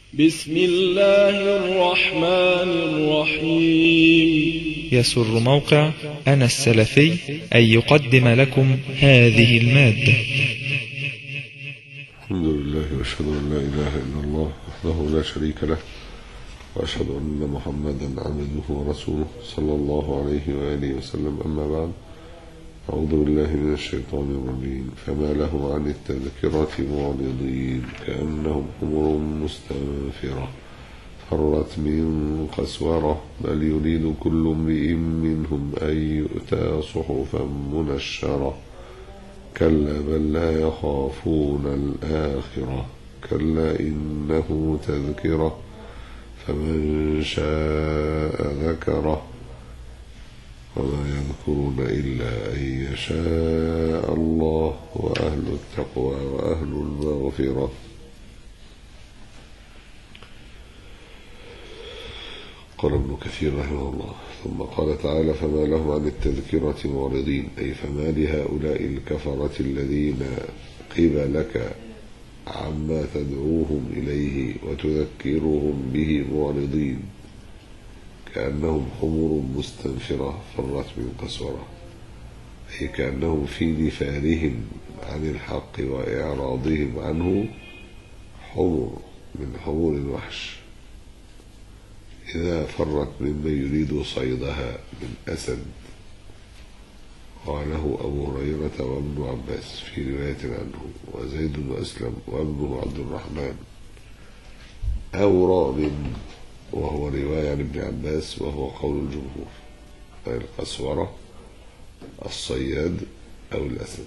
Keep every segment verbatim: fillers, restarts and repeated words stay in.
بسم الله الرحمن الرحيم. يسر موقع أنا السلفي أن يقدم لكم هذه المادة. الحمد لله وأشهد أن لا إله إلا الله وحده لا شريك له، وأشهد أن محمدا عبده ورسوله صلى الله عليه وآله وسلم. أما بعد، أعوذ بالله من الشيطان الرجيم. فما له عن التذكرة معرضين كأنهم حمر مستنفرة فرت من قسورة بل يريد كل امرئ منهم أن يؤتى صحفا منشرة كلا بل لا يخافون الآخرة كلا إنه تذكرة فمن شاء ذكره وما يذكرون إلا أن يشاء الله وأهل التقوى وأهل المغفرة. قال ابن كثير رحمه الله: ثم قال تعالى: فما لهم عن التذكرة معرضين، أي فما لهؤلاء الكفرة الذين قبلك عما تدعوهم إليه وتذكرهم به معرضين كأنهم حمر مستنفرة فرت من قسورة، أي كأنهم في نفارهم عن الحق وإعراضهم عنه حمر من حمر الوحش إذا فرت ممن يريد صيدها من أسد. قاله أبو هريرة وابن عباس في رواية عنه، وزيد بن أسلم وابنه عبد الرحمن، أو رعب، وهو رواية عن ابن عباس وهو قول الجمهور، أي القسورة الصياد أو الأسد.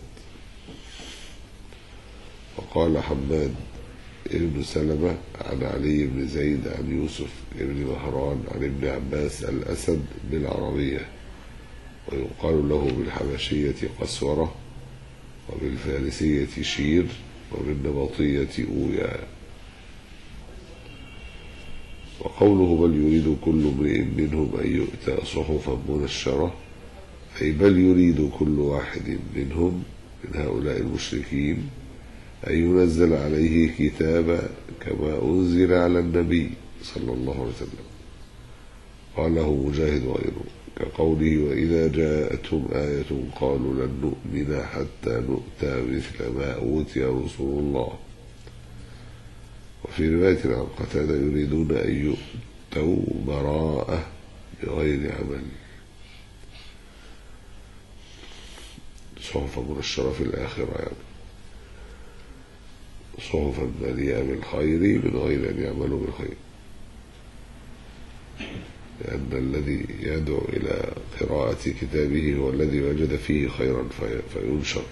وقال حماد ابن سلمة عن علي بن زيد عن يوسف ابن مهران عن ابن عباس: الأسد بالعربية، ويقال له بالحبشية قسورة، وبالفارسية شير، وبالنبطية أويا. وقوله بل يريد كل امرئ منهم أن يؤتى صحفا منشرة، أي بل يريد كل واحد منهم من هؤلاء المشركين أن ينزل عليه كتابا كما أنزل على النبي صلى الله عليه وسلم. قاله مجاهد وغيره كقوله: وإذا جاءتهم آية قالوا لن نؤمن حتى نؤتى مثل ما أوتي رسول الله. وفي رواية عن قتادة: يريدون أن يؤتوا براءة بغير عمل. صحفا منشرة في الآخرة، يعني صحفا مليئة بالخير من غير أن يعملوا بالخير، لأن الذي يدعو إلى قراءة كتابه هو الذي وجد فيه خيرا فينشر.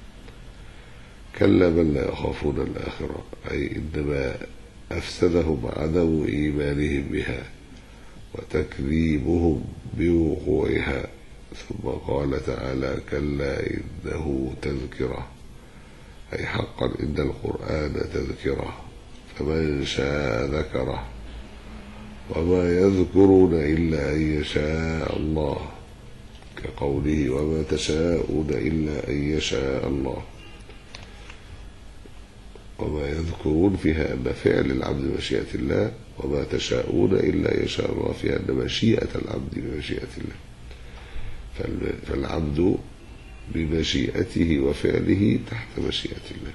كلا بل لا يخافون الآخرة، أي إنما أفسدهم عدم إيمانهم بها وتكذيبهم بوقوعها. ثم قال تعالى: كلا إنه تذكرة، أي حقا إن القرآن تذكرة فمن شاء ذكره وما يذكرون إلا أن يشاء الله، كقوله: وما تشاءون إلا أن يشاء الله. وما يذكرون فيها أن فعل العبد مشيئة الله، وما تشاءون إلا يشاء الله فيها أن مشيئة العبد بمشيئة الله. فالعبد بمشيئته وفعله تحت مشيئة الله.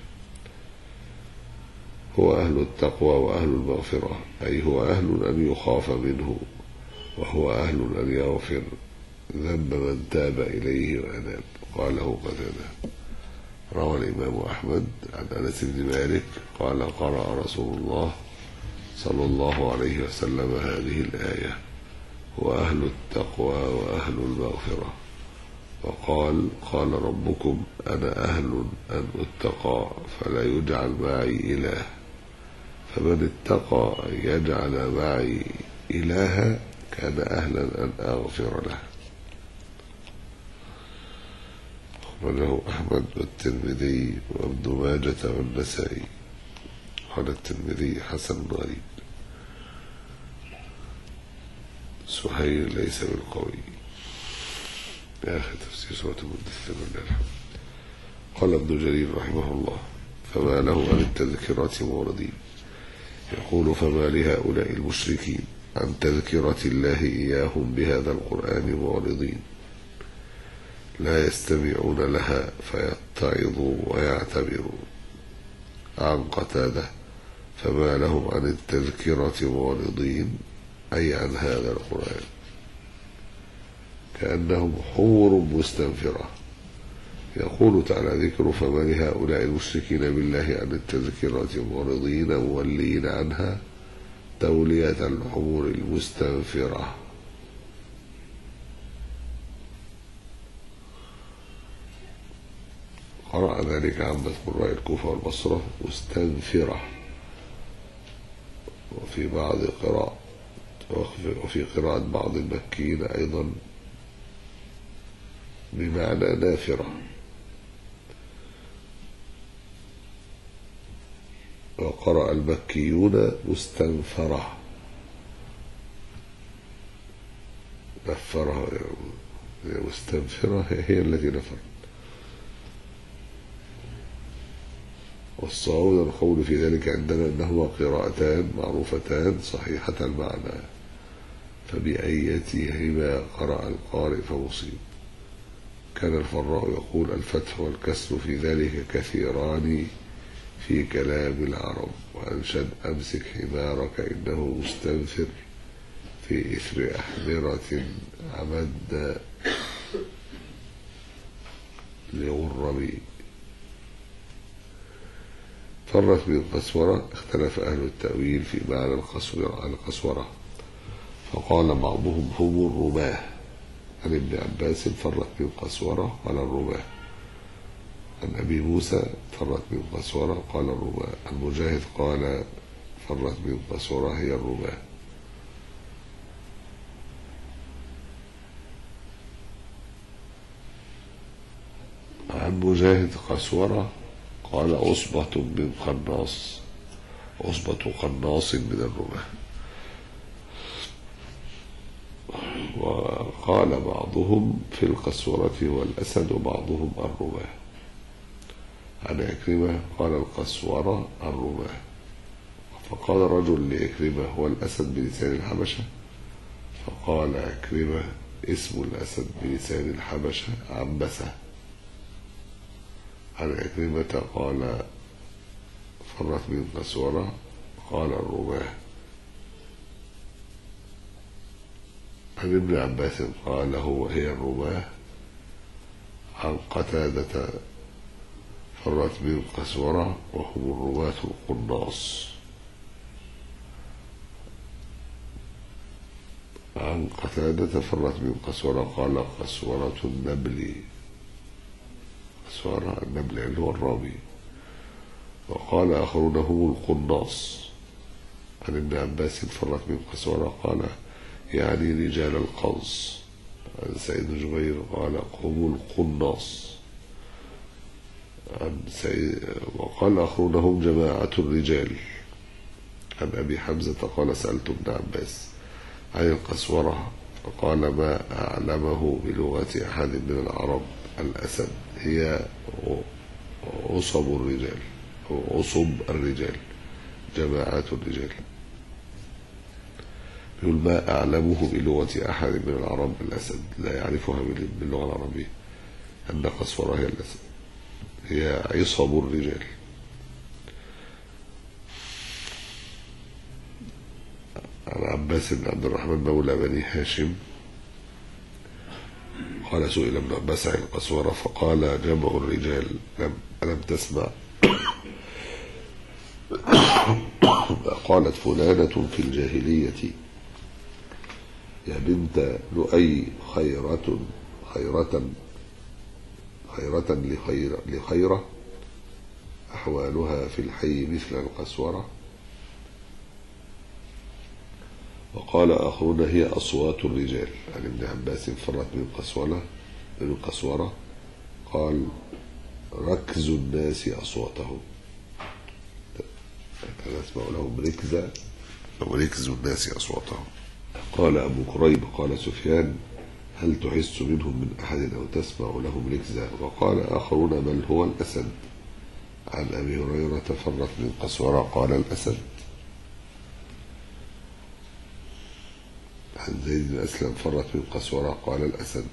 هو أهل التقوى وأهل المغفرة، أي هو أهل أن يخاف منه، وهو أهل أن يغفر ذنب من تاب إليه وأناب. قاله قتادة. روى الإمام أحمد عن أنس بن مالك قال: قرأ رسول الله صلى الله عليه وسلم هذه الآية: هو أهل التقوى وأهل المغفرة. وقال: قال ربكم: أنا أهل أن أتقى فلا يجعل معي إله، فمن اتقى أن يجعل معي إلها كان أهلا أن أغفر له. أخرجه أحمد والترمذي وابن ماجة والنسائي. قال الترمذي: حسن غريب. سهيل ليس بالقوي. آخر تفسير سورة المدثر. قال ابن جرير رحمه الله: فما له عن التذكرات معرضين، يقول: فما لهؤلاء المشركين عن تذكرة الله إياهم بهذا القرآن معرضين، لا يستمعون لها فيتعظوا ويعتبروا. عن قتادة: فما لهم عن التذكرة معرضين، أي عن هذا القرآن، كأنهم حمر مستنفرة. يقول تعالى ذكر: فما لهؤلاء المشركين بالله عن التذكرة معرضين مولين عنها تولية الحمر المستنفرة. قرأ ذلك عامة قراء الكوفة والبصرة مستنفرة، وفي بعض قراء وفي قراءة بعض المكيين أيضا بمعنى نافرة. وقرأ المكيون مستنفرة، نفرها مستنفرة هي التي نفرت. والصواب القول في ذلك عندنا أنهما قراءتان معروفتان صحيحة المعنى، فبأيتهما قرأ القارئ فمصيب. كان الفراء يقول: الفتح والكسر في ذلك كثيران في كلام العرب. وأنشد: أمسك حمارك إنه مستنفر في إثر أحمرة عمد لغربي. فرت بالقسورة. اختلف أهل التأويل في معنى القسورة، فقال بعضهم هم الرماه. عن ابن عباس: فرت بالقسورة قال الرماه. عن أبي موسى: فرت بالقسورة قال الرماه. عن مجاهد قال: فرت بالقسورة هي الرماه. عن مجاهد قسورة قال: عصبة من قناص، عصبة قناص من الرماه. وقال بعضهم في القسورة والأسد، وبعضهم الرماه. عن عكرمة قال: القسورة الرماه. فقال رجل لعكرمة: هو الأسد بلسان الحبشة؟ فقال عكرمة: اسم الأسد بلسان الحبشة عنبسة. عن عكرمة قال: فرت بالقسورة قال الرماه. عن ابن عباس قال: هو هي الرماه. عن قتادة: فرت بالقسورة وهم الرماة القناص. عن قتادة: فرت بالقسورة قال: قسورة النبل. قسورة النبل اللي هو الرامي. وقال آخرون: هم القناص. عن ابن عباس: فرت بالقسورة قال: يعني رجال القوس. عن سعيد بن جبير قال: هم القناص. عن سعيد وقال آخرون: هم جماعة الرجال. عن أبي حمزة قال: سألت ابن عباس عن القسورة فقال: ما أعلمه بلغة أحد من العرب الأسد هي عصب الرجال أو عصب الرجال، جماعة الرجال. يقول: ما أعلمه بلغة أحد من العرب الأسد، لا يعرفها باللغة العربية، أن قسورة هي الأسد، هي عصب الرجال. عن عباس بن عبد الرحمن مولى بني هاشم قال: سئل ابن عباس عن القسورة فقال: جمع الرجال. لم ألم تسمع قالت فلانة في الجاهلية: يا بنت لؤي خيرة خيرة خيرة لخير لخيرة أحوالها في الحي مثل القسورة. وقال آخرون: هي أصوات الرجال. عن ابن عباس: فرت من القسورة من القسورة قال: ركز الناس أصواتهم، كان يسمع لهم ركزة، وركز الناس أصواتهم. قال أبو كريب: قال سفيان: هل تحس منهم من أحد أو تسمع لهم ركزة؟ وقال آخرون: بل هو الأسد. عن أبي هريرة: فرت من القسورة قال: الأسد. عن زيد بن أسلم فرت من قسورة قال الأسد.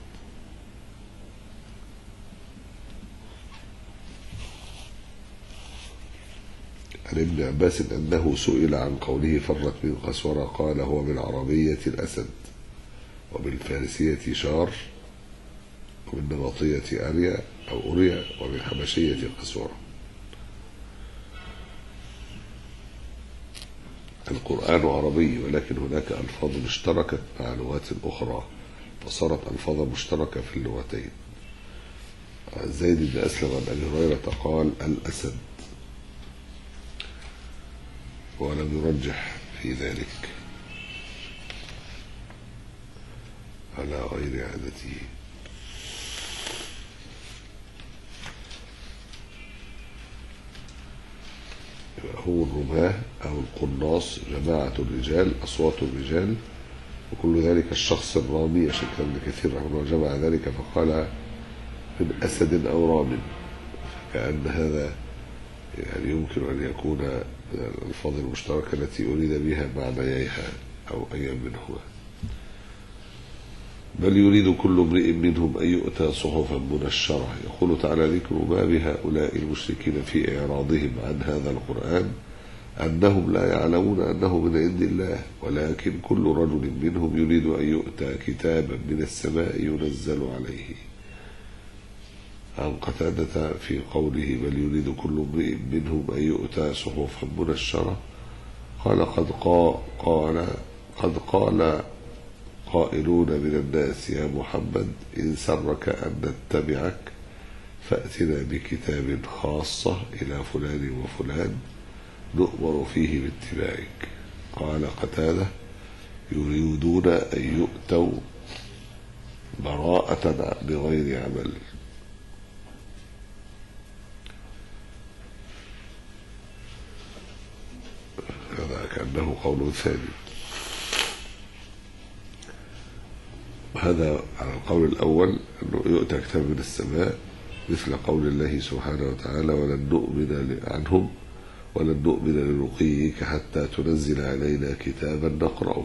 عن ابن عباس أنه سئل عن قوله فرت من قسورة قال هو بالعربية الأسد، وبالفارسية شار، وبالنبطية أريا أو أوريا، وبالحبشية قسورة. القرآن عربي، ولكن هناك ألفاظ اشتركت مع لغات أخرى فصارت ألفاظ مشتركة في اللغتين. زيد بن أسلم عن أبي هريرة قال الأسد، ولم يرجح في ذلك على غير عادته. هو الرماة أو القناص جماعة الرجال، أصوات الرجال، وكل ذلك الشخص الرامي. عشان كان ابن كثير رحمه الله جمع ذلك فقال من أسد أو رام، فكأن هذا يعني يمكن أن يكون من الألفاظ المشتركة التي أريد بها معنييها أو أي منهما. بل يريد كل امرئ منهم أن يؤتى صحفا منشرة. يقول تعالى ذكر ما بهؤلاء المشركين في إعراضهم عن هذا القرآن أنهم لا يعلمون أنه من عند الله، ولكن كل رجل منهم يريد أن يؤتى كتابا من السماء ينزل عليه. عن قتادة في قوله بل يريد كل امرئ منهم أن يؤتى صحفا منشرة قال قد قال قد قال قائلون من الناس يا محمد إن سرك أن نتبعك فأتنا بكتاب خاصة إلى فلان وفلان نؤمر فيه باتباعك. قال قتادة يريدون أن يؤتوا براءة بغير عمل. هذا كأنه قول ثاني. هذا على القول الأول أنه يؤتى كتاب من السماء مثل قول الله سبحانه وتعالى ولن نؤمن عنهم ولن نؤمن لرقيك حتى تنزل علينا كتابا نقرأه.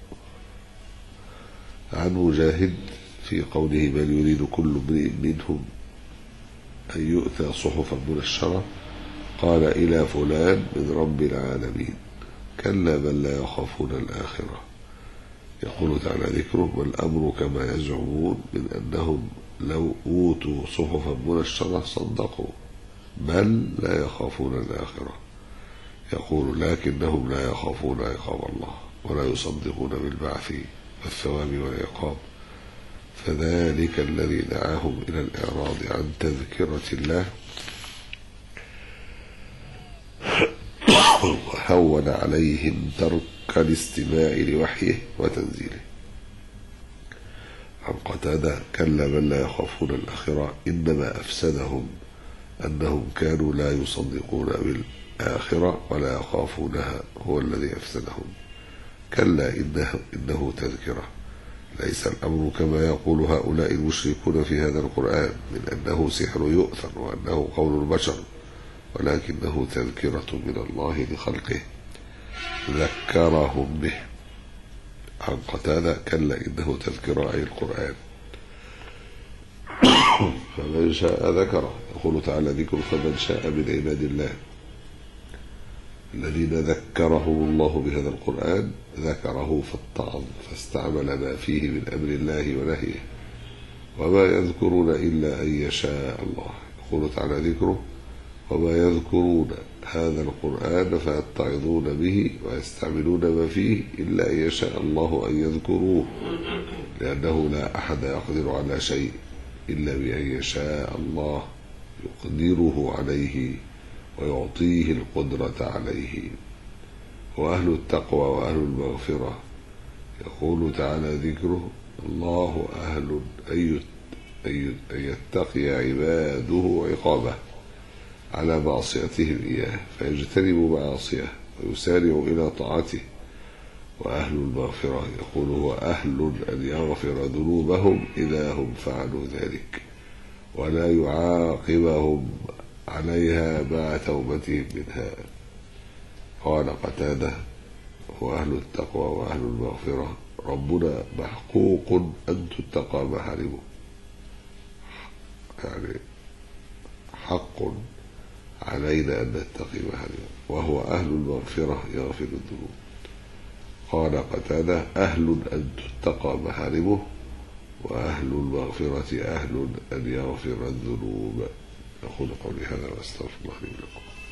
عن مجاهد في قوله بل يريد كل امرئ منهم أن يؤتى صحفا منشرة قال إلى فلان من رب العالمين كلا بل لا يخافون الآخرة. يقول تعالى ذكره والأمر كما يزعمون من أنهم لو أوتوا صحفا منشرة صدقوا بل لا يخافون الآخرة. يقول لكنهم لا يخافون عقاب الله ولا يصدقون بالبعث والثواب والعقاب، فذلك الذي دعاهم إلى الإعراض عن تذكرة الله وهون عليهم ترك الاستماع لوحيه وتنزيله. عن قتادة كلا بل لا يخافون الآخرة إنما أفسدهم أنهم كانوا لا يصدقون بالآخرة ولا يخافونها، هو الذي أفسدهم. كلا إنه, إنه تذكرة، ليس الأمر كما يقول هؤلاء المشركون في هذا القرآن من أنه سحر يؤثر وأنه قول البشر، ولكنه تذكرة من الله لخلقه ذكرهم به. عن قتادة كلا إنه تذكرة أي القرآن فمن شاء ذكره. يقول تعالى ذكر فمن شاء من عباد الله الذين ذكرهم الله بهذا القرآن ذكره فاتعظ فاستعمل ما فيه من أمر الله ونهيه وما يذكرون إلا أن يشاء الله. يقول تعالى ذكره وما يذكرون هذا القرآن فيتعظون به ويستعملون ما فيه إلا أن يشاء الله أن يذكروه، لأنه لا أحد يقدر على شيء إلا بأن يشاء الله يقدره عليه ويعطيه القدرة عليه. وأهل التقوى وأهل المغفرة يقول تعالى ذكره الله أهل أن يتقي عباده عقابه على معصيتهم إياه فيجتنبوا معاصيه ويسارعوا إلى طاعته. وأهل المغفرة يقول هو أهل أن يغفر ذنوبهم إذا هم فعلوا ذلك ولا يعاقبهم عليها مع توبتهم منها. قال قتادة هو أهل التقوى وأهل المغفرة ربنا محقوق أن تتقى محارمه، يعني حق علينا أن نتقي محارمه، وهو أهل المغفرة يغفر الذنوب. قال قتادة: أهل أن تتقى محارمه، وأهل المغفرة أهل أن يغفر الذنوب. أقول قولي هذا وأستغفر الله لي ولكم.